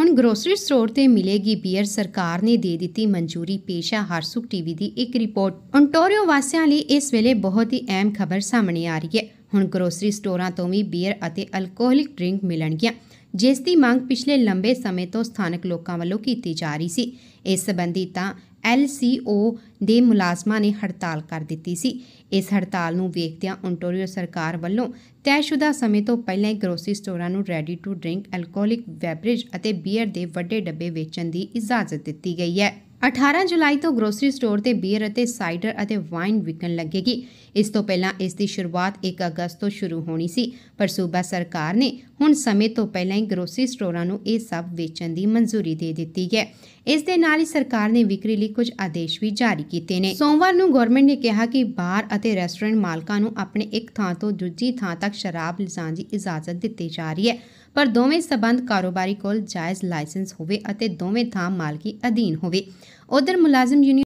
ਹੁਣ grocery store ਤੇ ਮਿਲੇਗੀ ਬੀਅਰ। ਸਰਕਾਰ ਨੇ ਦੇ ਦਿੱਤੀ ਮਨਜ਼ੂਰੀ। ਪੇਸ਼ ਹੈ ਹਰਸੁਖ ਟੀਵੀ ਦੀ ਇੱਕ ਰਿਪੋਰਟ। ਓਨਟਾਰੀਓ ਵਾਸੀਆਂ ਲਈ ਇਸ ਵੇਲੇ ਬਹੁਤ ਹੀ ਅਹਿਮ ਖਬਰ ਸਾਹਮਣੇ ਆ ਰਹੀ ਹੈ। ਹੁਣ ਗਰੋਸਰੀ ਸਟੋਰਾਂ ਤੋਂ ਵੀ ਬੀਅਰ ਅਤੇ ਅਲਕੋਹਲਿਕ ਡਰਿੰਕ ਮਿਲਣਗੀਆਂ, ਜਿਸ ਦੀ ਮੰਗ ਪਿਛਲੇ ਲੰਬੇ ਸਮੇਂ ਤੋਂ ਸਥਾਨਕ ਲੋਕਾਂ ਵੱਲੋਂ ਕੀਤੀ ਜਾ ਰਹੀ ਸੀ। ਇਸ ਸੰਬੰਧੀ ਤਾਂ LCO ਦੇ ਮੁਲਾਜ਼ਮਾਂ ਨੇ ਹੜਤਾਲ ਕਰ ਦਿੱਤੀ ਸੀ। ਇਸ ਹੜਤਾਲ ਨੂੰ ਵੇਖਦਿਆਂ ਓਨਟਾਰੀਓ ਸਰਕਾਰ ਵੱਲੋਂ ਤੈਅਸ਼ੁਦਾ ਸਮੇਂ ਤੋਂ ਪਹਿਲਾਂ ਹੀ ਗਰੋਸਰੀ ਸਟੋਰਾਂ ਨੂੰ ready to drink alcoholic beverage ਅਤੇ ਬੀਅਰ ਦੇ ਵੱਡੇ ਡੱਬੇ ਵੇਚਣ ਦੀ ਇਜਾਜ਼ਤ ਦਿੱਤੀ ਗਈ ਹੈ। 18 ਜੁਲਾਈ ਤੋਂ ਗਰੋਸਰੀ ਸਟੋਰ ਤੇ ਬੀਅਰ ਅਤੇ ਸਾਈਡਰ ਅਤੇ ਵਾਈਨ ਵਿਕਣ ਲੱਗੇਗੀ। ਇਸ ਤੋਂ ਪਹਿਲਾਂ ਇਸ ਦੀ ਸ਼ੁਰੂਆਤ 1 ਅਗਸਤ ਤੋਂ ਸ਼ੁਰੂ ਹੋਣੀ ਸੀ, ਪਰ ਸੂਬਾ ਸਰਕਾਰ ਨੇ ਹੁਣ ਸਮੇਂ ਤੋਂ ਪਹਿਲਾਂ ਹੀ ਗਰੋਸਰੀ ਸਟੋਰਾਂ ਨੂੰ ਇਹ ਸਭ ਵੇਚਣ ਦੀ ਮਨਜ਼ੂਰੀ ਦੇ ਦਿੱਤੀ ਹੈ। ਇਸ ਦੇ ਨਾਲ ਹੀ ਸਰਕਾਰ ਨੇ ਵਿਕਰੀ ਲਈ ਕੁਝ ਆਦੇਸ਼ ਵੀ ਜਾਰੀ ਕੀਤੇ ਨੇ। ਸੋਮਵਾਰ ਨੂੰ ਗਵਰਨਮੈਂਟ ਨੇ ਕਿਹਾ ਕਿ ਬਾਰ ਅਤੇ ਰੈਸਟੋਰੈਂਟ ਮਾਲਕਾਂ ਨੂੰ ਆਪਣੇ ਇੱਕ ਥਾਂ ਤੋਂ ਦੂਜੀ ਥਾਂ ਤੱਕ ਸ਼ਰਾਬ ਲਿਜਾਣ ਦੀ ਇਜਾਜ਼ਤ ਦਿੱਤੀ ਜਾ ਰਹੀ ਹੈ, ਪਰ ਦੋਵੇਂ ਸਬੰਧ ਕਾਰੋਬਾਰੀ ਕੋਲ ਜਾਇਜ਼ ਲਾਇਸੈਂਸ ਹੋਵੇ ਅਤੇ ਦੋਵੇਂ ਥਾਂ ਮਾਲਕੀ ਅਧੀਨ ਹੋਵੇ। ਉਧਰ ਮੁਲਾਜ਼ਮ ਯੂਨੀਅਨ